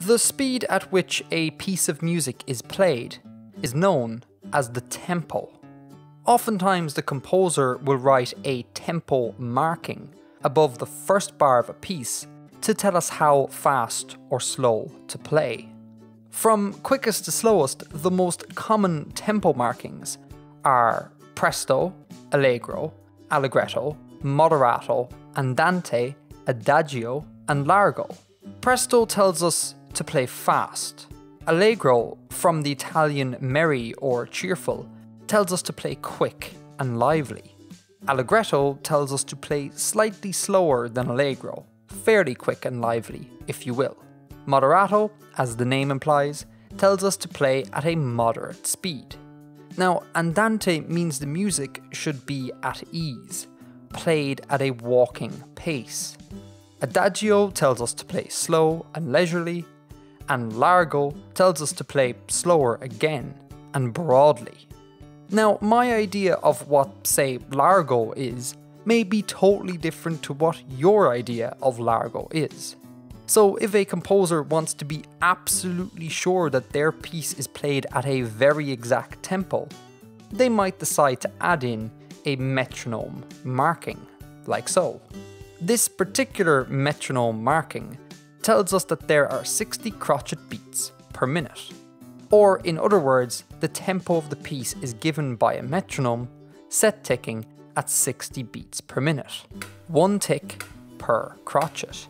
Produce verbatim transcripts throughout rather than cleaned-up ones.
The speed at which a piece of music is played is known as the tempo. Oftentimes the composer will write a tempo marking above the first bar of a piece to tell us how fast or slow to play. From quickest to slowest, the most common tempo markings are presto, allegro, allegretto, moderato, andante, adagio, and largo. Presto tells us to play fast. Allegro, from the Italian merry or cheerful, tells us to play quick and lively. Allegretto tells us to play slightly slower than allegro, fairly quick and lively, if you will. Moderato, as the name implies, tells us to play at a moderate speed. Now, andante means the music should be at ease, played at a walking pace. Adagio tells us to play slow and leisurely, and largo tells us to play slower again and broadly. Now, my idea of what, say, largo is may be totally different to what your idea of largo is. So if a composer wants to be absolutely sure that their piece is played at a very exact tempo, they might decide to add in a metronome marking, like so. This particular metronome marking tells us that there are sixty crotchet beats per minute. Or in other words, the tempo of the piece is given by a metronome set ticking at sixty beats per minute. One tick per crotchet.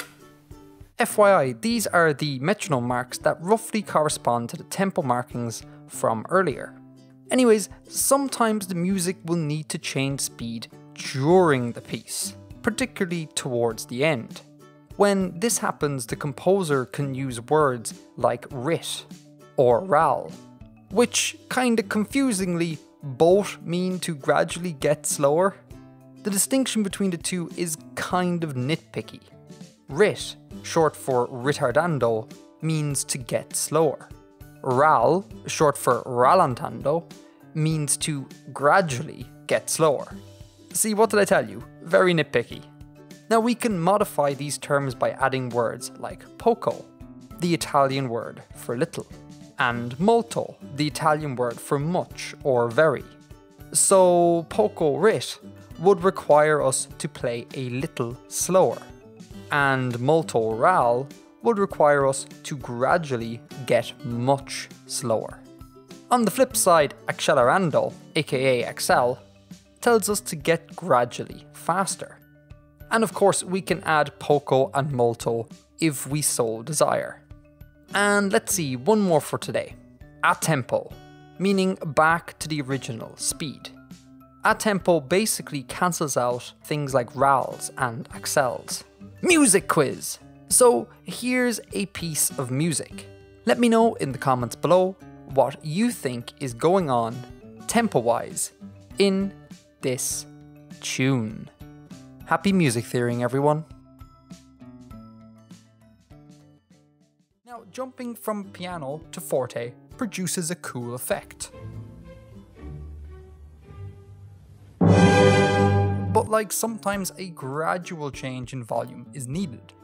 F Y I, these are the metronome marks that roughly correspond to the tempo markings from earlier. Anyways, sometimes the music will need to change speed during the piece, particularly towards the end. When this happens, the composer can use words like rit or ral, which kinda confusingly both mean to gradually get slower. The distinction between the two is kind of nitpicky. Rit, short for ritardando, means to get slower. Ral, short for rallentando, means to gradually get slower. See, what did I tell you? Very nitpicky. Now we can modify these terms by adding words like poco, the Italian word for little, and molto, the Italian word for much or very. So poco rit would require us to play a little slower, and molto ral would require us to gradually get much slower. On the flip side, accelerando, aka accel, tells us to get gradually faster. And of course we can add poco and molto if we so desire. And let's see, one more for today. A tempo, meaning back to the original speed. A tempo basically cancels out things like rals and accels. Music quiz! So here's a piece of music. Let me know in the comments below what you think is going on tempo-wise in this tune. Happy music theorying, everyone. Now, jumping from piano to forte produces a cool effect. But like sometimes a gradual change in volume is needed.